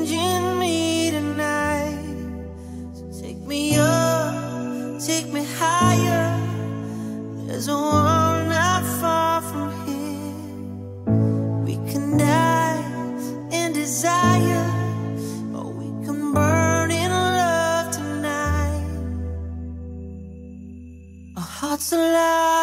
changing me tonight. So take me up, take me higher. There's a world not far from here. We can die in desire, or we can burn in love tonight. Our hearts alive.